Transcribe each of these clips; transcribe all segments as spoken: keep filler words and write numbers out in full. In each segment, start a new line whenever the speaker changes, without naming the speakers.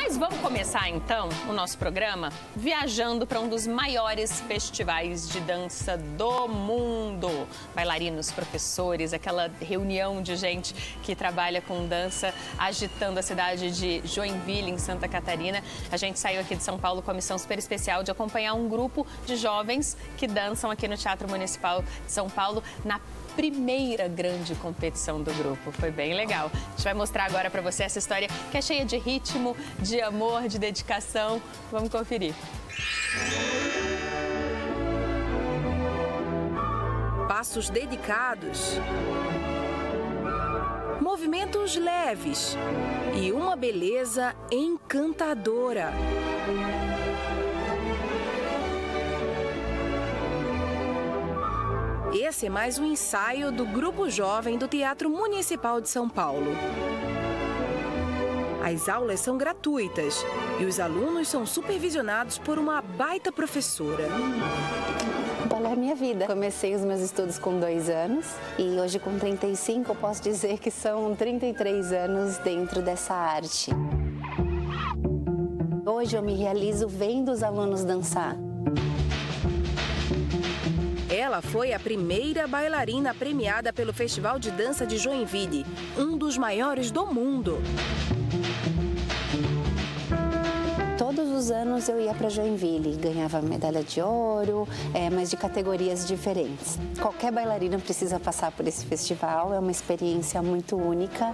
Mas vamos começar então o nosso programa viajando para um dos maiores festivais de dança do mundo. Bailarinos, professores, aquela reunião de gente que trabalha com dança agitando a cidade de Joinville, em Santa Catarina. A gente saiu aqui de São Paulo com a missão super especial de acompanhar um grupo de jovens que dançam aqui no Teatro Municipal de São Paulo na primeira grande competição do grupo. Foi bem legal. A gente vai mostrar agora para você essa história que é cheia de ritmo, de amor, de dedicação. Vamos conferir.
Passos dedicados, movimentos leves e uma beleza encantadora. Esse é mais um ensaio do Grupo Jovem do Teatro Municipal de São Paulo. As aulas são gratuitas e os alunos são supervisionados por uma baita professora.
O balé é minha vida. Comecei os meus estudos com dois anos e hoje com trinta e cinco eu posso dizer que são trinta e três anos dentro dessa arte. Hoje eu me realizo vendo os alunos dançar.
Ela foi a primeira bailarina premiada pelo Festival de Dança de Joinville, um dos maiores do mundo.
Todos os anos eu ia para Joinville, ganhava medalha de ouro, é, mas de categorias diferentes. Qualquer bailarina precisa passar por esse festival, é uma experiência muito única.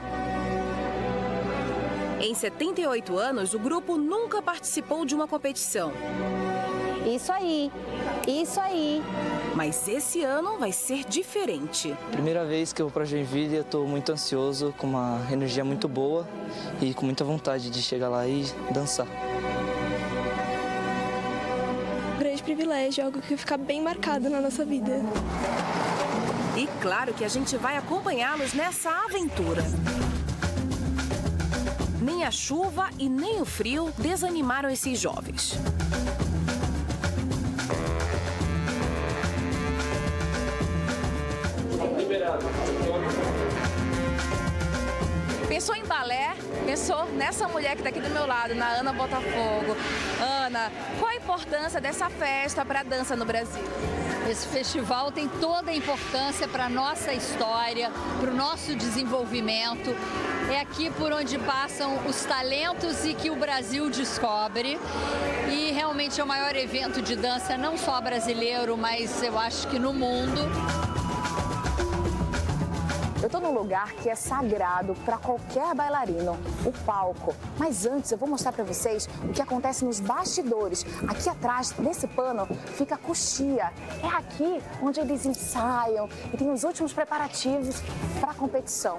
Em setenta e oito anos, o grupo nunca participou de uma competição.
Isso aí, isso aí.
Mas esse ano vai ser diferente.
Primeira vez que eu vou para Joinville, eu estou muito ansioso, com uma energia muito boa e com muita vontade de chegar lá e dançar.
Um grande privilégio, algo que vai ficar bem marcado na nossa vida.
E claro que a gente vai acompanhá-los nessa aventura. Nem a chuva e nem o frio desanimaram esses jovens.
Pensou em balé, pensou nessa mulher que está aqui do meu lado, na Ana Botafogo. Ana, qual a importância dessa festa para a dança no Brasil?
Esse festival tem toda a importância para a nossa história, para o nosso desenvolvimento. É aqui por onde passam os talentos e que o Brasil descobre. E realmente é o maior evento de dança, não só brasileiro, mas eu acho que no mundo.
Eu estou num lugar que é sagrado para qualquer bailarino, o palco. Mas antes eu vou mostrar para vocês o que acontece nos bastidores. Aqui atrás, nesse pano, fica a coxia. É aqui onde eles ensaiam e tem os últimos preparativos para a competição.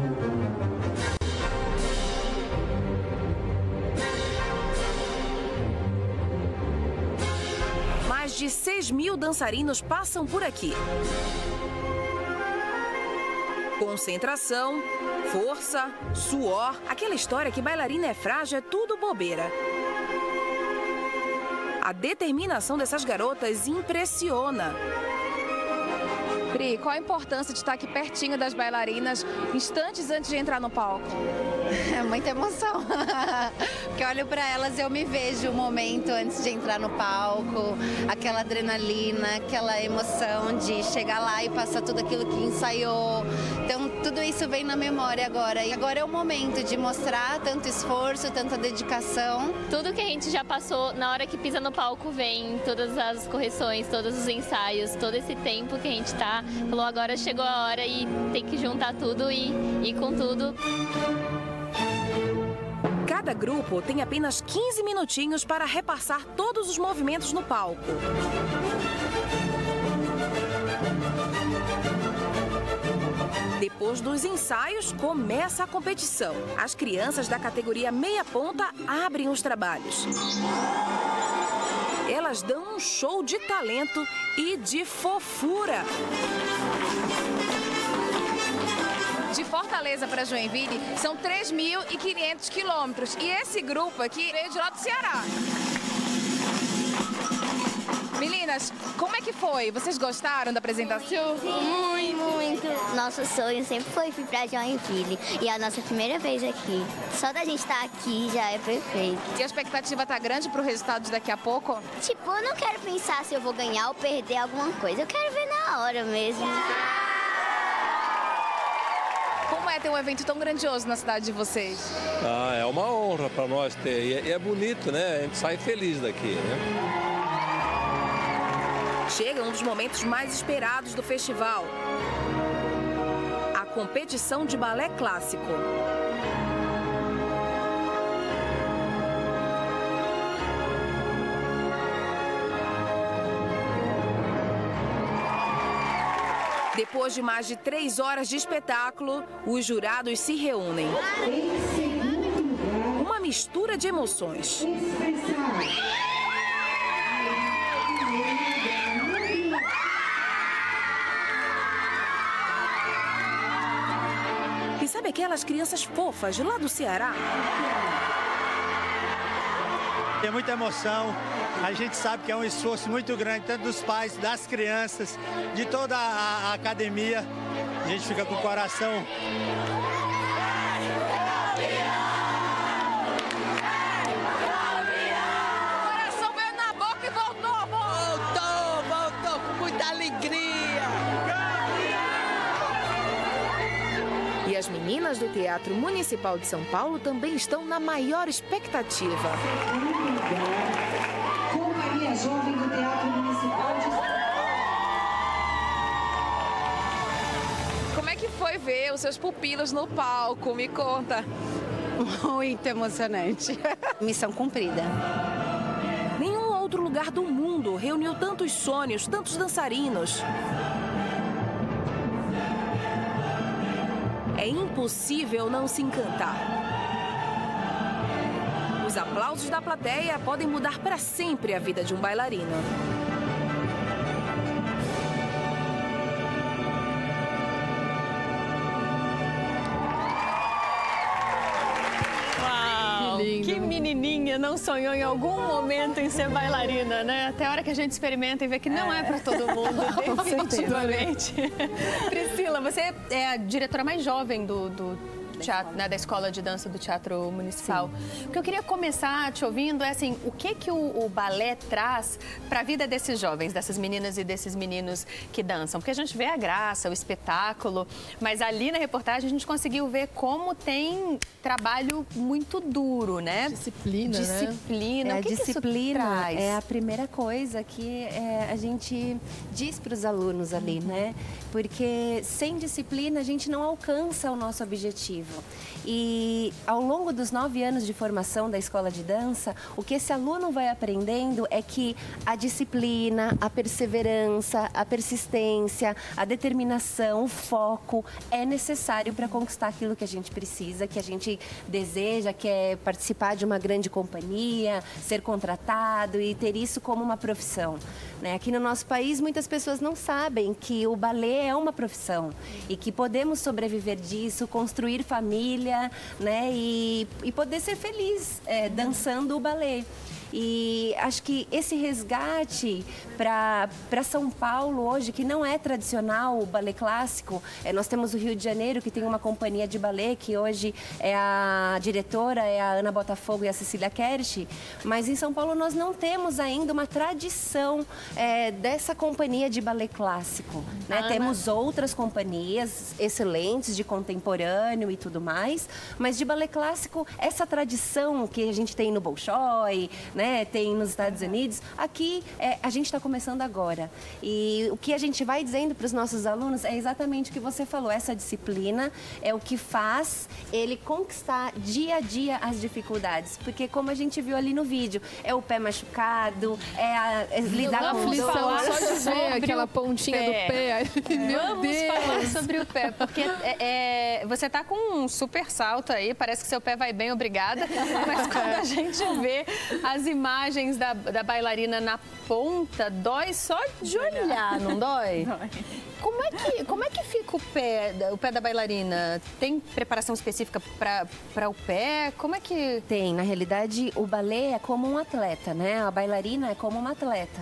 Mais de seis mil dançarinos passam por aqui. Concentração, força, suor, aquela história que bailarina é frágil é tudo bobeira. A determinação dessas garotas impressiona.
Pri, qual a importância de estar aqui pertinho das bailarinas, instantes antes de entrar no palco?
É muita emoção, porque olho para elas e eu me vejo o momento antes de entrar no palco, aquela adrenalina, aquela emoção de chegar lá e passar tudo aquilo que ensaiou. Então tudo isso vem na memória agora, e agora é o momento de mostrar tanto esforço, tanta dedicação.
Tudo que a gente já passou na hora que pisa no palco vem, todas as correções, todos os ensaios, todo esse tempo que a gente tá, falou agora chegou a hora e tem que juntar tudo e ir com tudo.
Cada grupo tem apenas quinze minutinhos para repassar todos os movimentos no palco. Depois dos ensaios, começa a competição. As crianças da categoria meia ponta abrem os trabalhos. Elas dão um show de talento e de fofura.
De Fortaleza para Joinville são três mil e quinhentos quilômetros. E esse grupo aqui veio de lá do Ceará. Meninas, como é que foi? Vocês gostaram da apresentação?
Muito, muito. Nosso sonho sempre foi vir pra Joinville e é a nossa primeira vez aqui. Só da gente estar aqui já é perfeito.
E a expectativa tá grande pro resultado de daqui a pouco?
Tipo, eu não quero pensar se eu vou ganhar ou perder alguma coisa. Eu quero ver na hora mesmo.
Como é ter um evento tão grandioso na cidade de vocês?
Ah, é uma honra para nós ter. E é, e é bonito, né? A gente sai feliz daqui, né?
Chega um dos momentos mais esperados do festival. A competição de balé clássico. Depois de mais de três horas de espetáculo, os jurados se reúnem. Uma mistura de emoções. E sabe aquelas crianças fofas lá do Ceará?
Tem muita emoção, a gente sabe que é um esforço muito grande, tanto dos pais, das crianças, de toda a, a academia. A gente fica com o coração.
O coração veio na boca e voltou, amor!
Voltou, voltou com muita alegria!
E as meninas do Teatro Municipal de São Paulo também estão na maior expectativa.
Companhia Jovem do Teatro Municipal de São Paulo.
Como é que foi ver os seus pupilos no palco? Me conta.
Muito emocionante. Missão cumprida.
Nenhum outro lugar do mundo reuniu tantos sonhos, tantos dançarinos. É impossível não se encantar. Os aplausos da plateia podem mudar para sempre a vida de um bailarino.
Uau, que, que menininha não sonhou em algum momento em ser bailarina, né? Até a hora que a gente experimenta e vê que não é, é para todo mundo, definitivamente. Priscila, você é a diretora mais jovem do, do teatro, né, da Escola de Dança do Teatro Municipal. Sim. O que eu queria começar te ouvindo é assim, o que que o, o balé traz para a vida desses jovens, dessas meninas e desses meninos que dançam? Porque a gente vê a graça, o espetáculo, mas ali na reportagem a gente conseguiu ver como tem trabalho muito duro, né?
Disciplina,
Disciplina.
né? É,
o que
a disciplina
que isso traz?
É a primeira coisa que é, a gente diz para os alunos ali, uhum. né? Porque sem disciplina a gente não alcança o nosso objetivo. E ao longo dos nove anos de formação da escola de dança, o que esse aluno vai aprendendo é que a disciplina, a perseverança, a persistência, a determinação, o foco é necessário para conquistar aquilo que a gente precisa, que a gente deseja, que é participar de uma grande companhia, ser contratado e ter isso como uma profissão. Né? Aqui no nosso país, muitas pessoas não sabem que o balé é uma profissão e que podemos sobreviver disso, construir família, né? e, e poder ser feliz é, dançando o balé. E acho que esse resgate para São Paulo hoje, que não é tradicional o balé clássico, é, nós temos o Rio de Janeiro, que tem uma companhia de balé, que hoje é a diretora, é a Ana Botafogo e a Cecília Kersh, mas em São Paulo nós não temos ainda uma tradição é, dessa companhia de balé clássico. Né?
Ana...
Temos outras companhias excelentes de contemporâneo e tudo mais, mas de balé clássico, essa tradição que a gente tem no Bolshoi, né, tem nos Estados Unidos, aqui é, a gente está começando agora. E o que a gente vai dizendo para os nossos alunos é exatamente o que você falou, essa disciplina é o que faz ele conquistar dia a dia as dificuldades. Porque como a gente viu ali no vídeo, é o pé machucado, é, a, é lidar com dor.
Só de ver aquela pontinha
pé.
do pé. Meu
Vamos
Deus.
falar sobre o pé, porque é, é, você tá com um super salto aí, parece que seu pé vai bem, obrigada, mas quando a gente vê as imagens da, da bailarina na ponta, dói só de olhar, não dói? Dói. Como é que, como é que fica o pé, o pé da bailarina? Tem preparação específica para o pé? Como é que...
Tem, na realidade o balé é como um atleta, né? A bailarina é como uma atleta.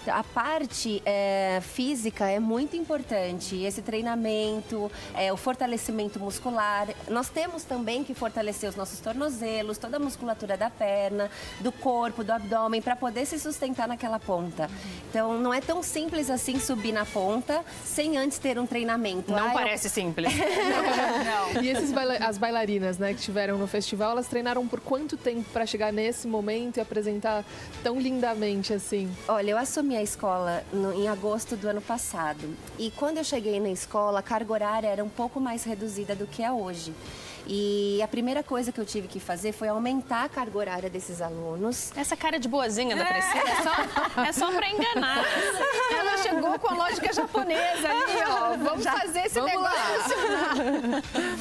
A parte é, física é muito importante, esse treinamento, é, o fortalecimento muscular. Nós temos também que fortalecer os nossos tornozelos, toda a musculatura da perna, do corpo, do abdômen, para poder se sustentar naquela ponta. Então, não é tão simples assim subir na ponta sem antes ter um treinamento.
Não
ah,
parece
eu...
simples.
Não. E esses baila as bailarinas, né, que estiveram no festival, elas treinaram por quanto tempo para chegar nesse momento e apresentar tão lindamente assim?
Olha, eu assumi a escola no, em agosto do ano passado. E quando eu cheguei na escola, a carga horária era um pouco mais reduzida do que é hoje. E a primeira coisa que eu tive que fazer foi aumentar a carga horária desses alunos.
Essa cara de boazinha da Priscila é só, é só pra enganar. Ela chegou com a lógica japonesa ali, ó. Vamos Já, fazer esse
vamos
negócio funcionar.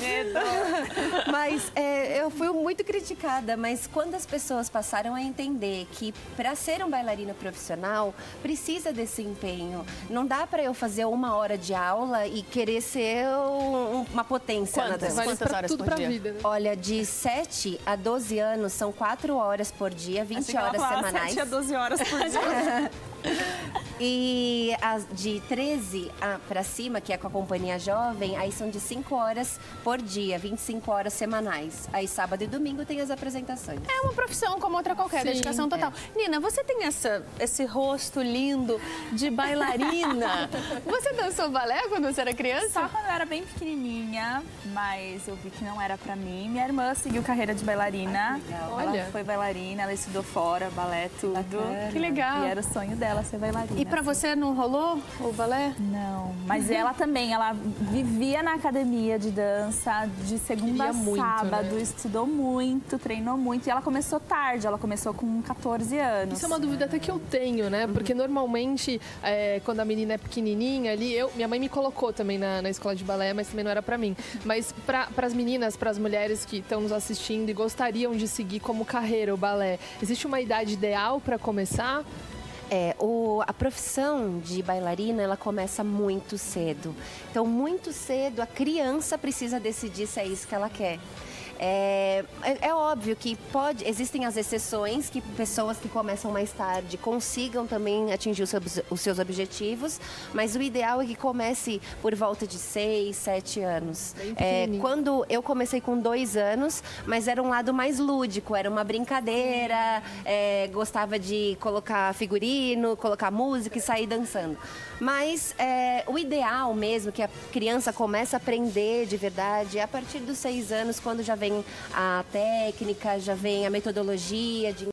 Mas é, eu fui muito criticada, mas quando as pessoas passaram a entender que para ser um bailarina profissional, precisa desse empenho. Não dá para eu fazer uma hora de aula e querer ser um, uma potência na dança.
Quantas horas por dia?
Vida, né?
Olha, de sete a doze anos são quatro horas por dia, vinte horas semanais.
sete a doze horas por dia.
E as de treze para cima, que é com a companhia jovem, aí são de cinco horas por dia, vinte e cinco horas semanais. Aí sábado e domingo tem as apresentações.
É uma profissão como outra qualquer,
Sim,
dedicação total. É. Nina, você tem essa, esse rosto lindo de bailarina. Você dançou balé quando você era criança?
Só quando eu era bem pequenininha, mas eu vi que não era pra mim. Minha irmã seguiu carreira de bailarina.
Olha.
Ela foi bailarina, ela estudou fora, balé, tudo.
Bacana. Que legal.
E era o sonho dela ser bailarina.
E pra você não rolou o balé?
Não, mas ela também, ela vivia na academia de dança, de segunda a
muito,
sábado,
né?
Estudou muito, treinou muito. E ela começou tarde, ela começou com quatorze anos.
Isso é uma dúvida até que eu tenho, né? Porque normalmente, é, quando a menina é pequenininha ali, eu, minha mãe me colocou também na, na escola de balé, mas também não era pra mim. Mas para as meninas, para as mulheres que estão nos assistindo e gostariam de seguir como carreira o balé, existe uma idade ideal para começar?
É, o, a profissão de bailarina, ela começa muito cedo. Então, muito cedo, a criança precisa decidir se é isso que ela quer. É, é, é óbvio que pode, existem as exceções, que pessoas que começam mais tarde consigam também atingir os seus, os seus objetivos, mas o ideal é que comece por volta de seis, sete anos. É, quando eu comecei com dois anos, mas era um lado mais lúdico, era uma brincadeira, é, gostava de colocar figurino, colocar música e sair dançando. Mas é, o ideal mesmo, que a criança começa a aprender de verdade, é a partir dos seis anos, quando já vem a técnica, já vem a metodologia de